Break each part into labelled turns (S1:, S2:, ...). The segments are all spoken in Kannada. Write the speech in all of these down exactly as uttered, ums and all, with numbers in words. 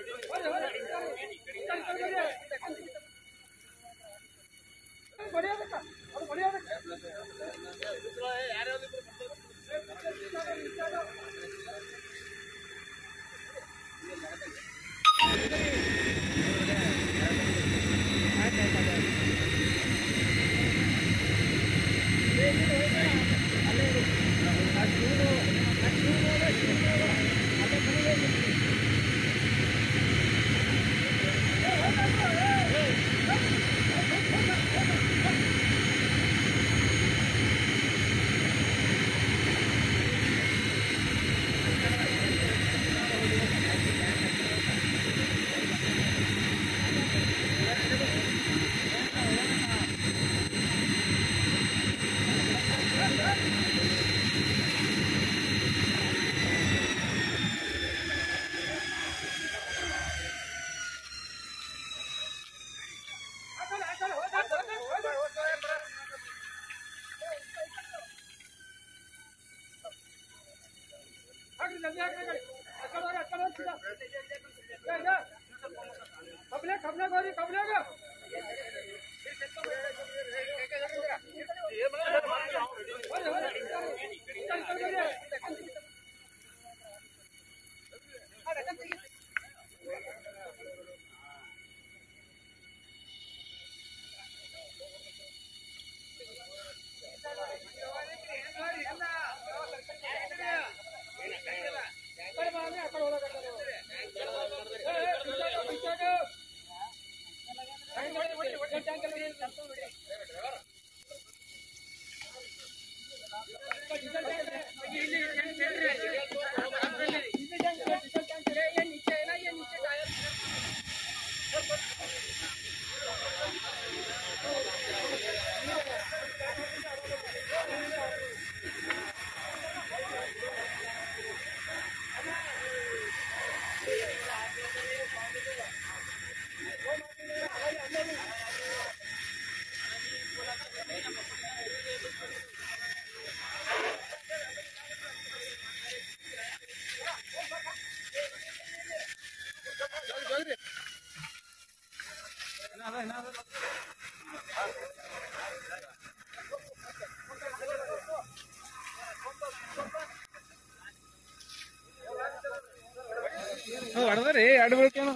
S1: ಹೊಡೆದ್ರಿ ಎರಡು ಬೀಳ್ಕೇನು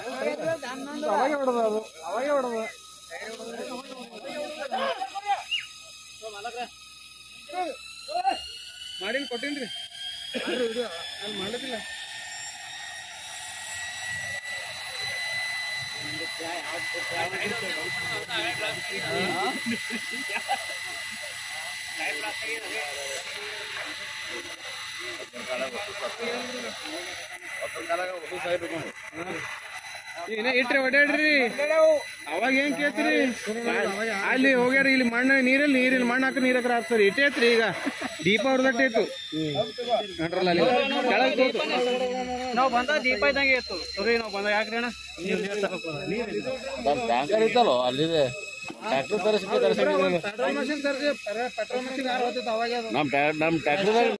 S1: ಅವಾಗೆ ಹೊಡೆದ ಅದು ಅವಾಗೆ ಹೊಡೆದ ಮಾಡಿನ ಕೊಟ್ಟೇನ್ರಿ ಅಲ್ಲಿ ಮಾಡಲಿಲ್ಲ ಏನ ಇಟ್ರಿ ಹೊಡ್ಯಾಡ್ರಿ ಅವಾಗ ಏನ್ ಕೇಳ್ತೀರಿ ಅಲ್ಲಿ ಹೋಗ್ಯಾರ ಇಲ್ಲಿ ಮಣ್ಣು ನೀರಲ್ಲಿ ನೀರಿಲ್ಲಿ ಮಣ್ಣು ಹಾಕಿ ನೀರ್ ಹಾಕ್ರ ಹಾಕ್ತಾರೆ ಇಟ್ಟೈತ್ರಿ ಈಗ ದೀಪ ಹೊರದಟ್ಟೈತು ನೋಡ್ರಲ್ಲ ಅಲ್ಲಿ ನಾವ್ ಬಂದ ದೀಪ ಇದ್ದಂಗೆ ಇತ್ತು ಸರಿ ನಾವ್ ಬಂದ ಯಾಕ್ರಿ ಅಣ್ಣ
S2: ಟ್ಯಾಂಕರ್ ಇತ್ತಲ್ಲ ಅಲ್ಲಿದೆ ಟ್ರ್ಯಾಕ್ಟರ್ ತರಿಸಿ
S1: ಪೆಟ್ರೋಲ್ ಮಷಿನ್ ತರಿಸಿ ಪೆಟ್ರೋಲ್ ಮಷಿನ್ ಯಾರು ಹೋಗ್ತಿತ್ತು ಅವಾಗ
S2: ನಮ್ ನಮ್ ಟ್ರ್ಯಾಕ್ಟರ್